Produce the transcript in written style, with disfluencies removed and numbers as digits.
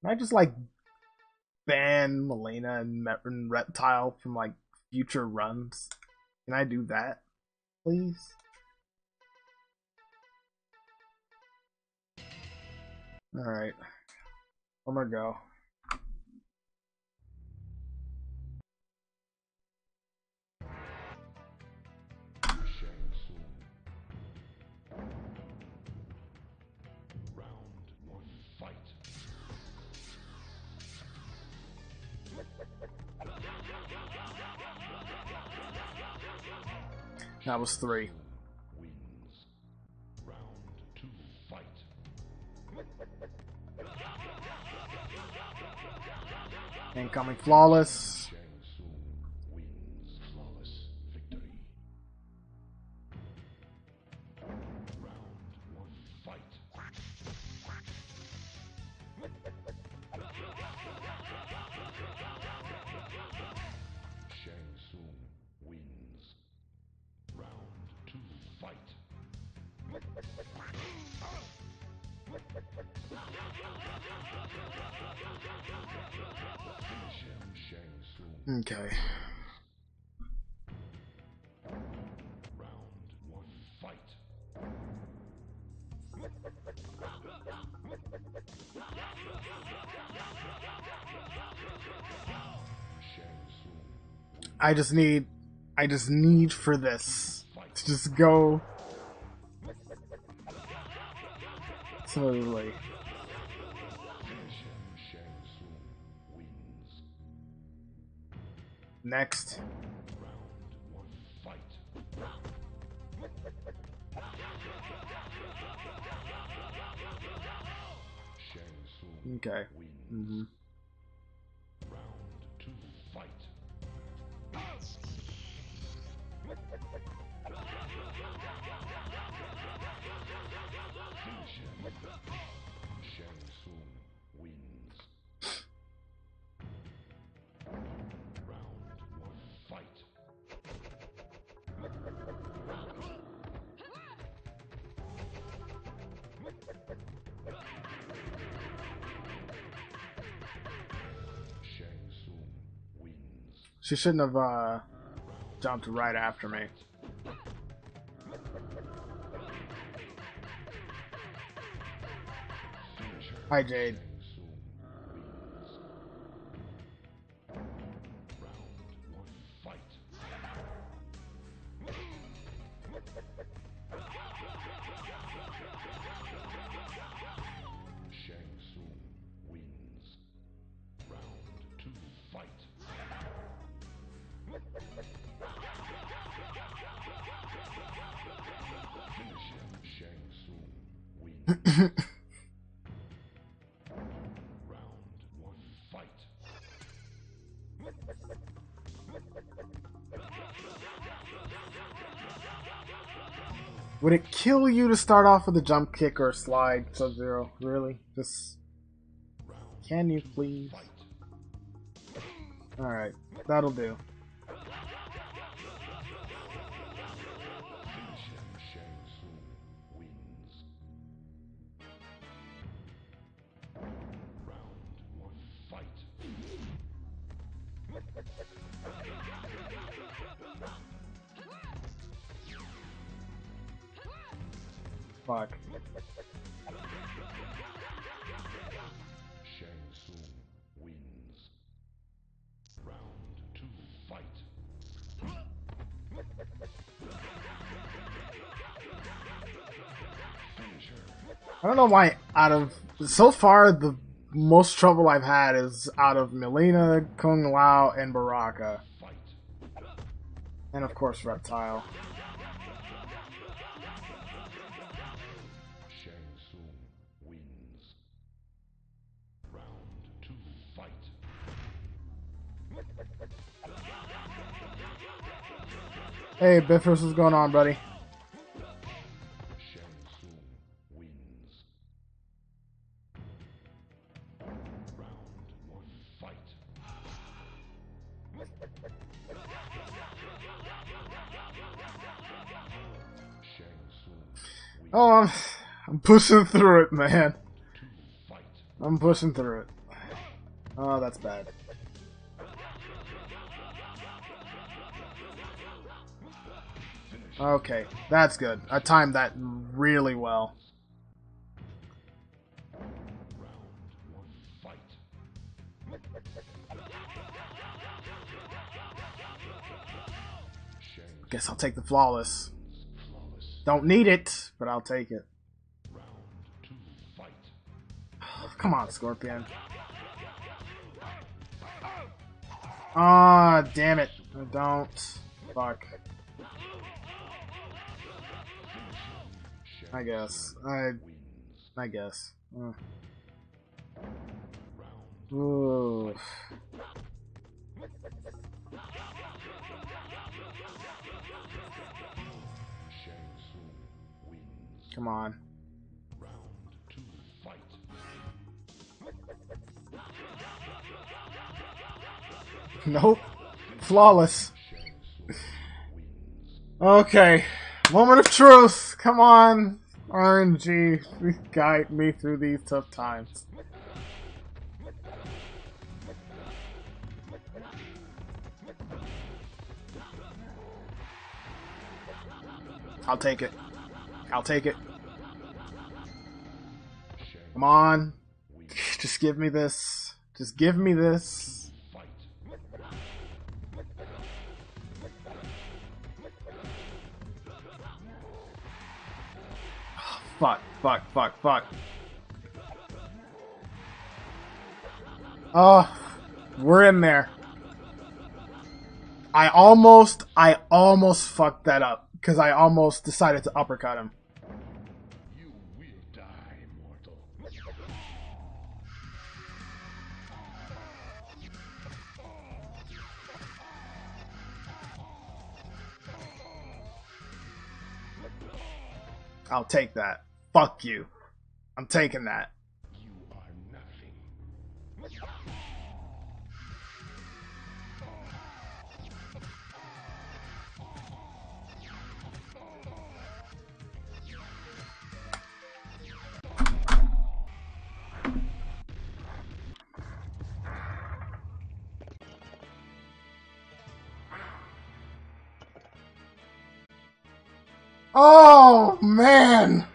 Can I just like ban Melina and Reptile from like future runs? Can I do that, please? All right, I'm gonna go. That was 3. Incoming flawless. Okay. I just need for this to just go smoothly. Next. Okay. Mm-hmm. She shouldn't have jumped right after me. Hi, Jade. Would it kill you to start off with a jump kick or a slide, Sub-Zero? Really? Just... Can you please? Alright, that'll do. Fuck. I don't know why out of... So far, the most trouble I've had is out of Melina, Kung Lao, and Baraka. And of course, Reptile. Hey, Biffers, what's going on, buddy? Oh, I'm pushing through it, man. I'm pushing through it. Oh, that's bad. Okay, that's good. I timed that really well. Guess I'll take the flawless. Don't need it, but I'll take it. Come on, Scorpion. Ah, damn it. I don't. Fuck. I guess. I guess. Ooh. Come on. Nope. Flawless. Okay. Moment of truth. Come on. RNG. Guide me through these tough times. I'll take it. I'll take it. Come on. Just give me this. Just give me this. Fuck, fuck, fuck, fuck. Oh, we're in there. I almost fucked that up because I almost decided to uppercut him. You will die, mortal. I'll take that. Fuck you. I'm taking that. You are nothing. Oh, man!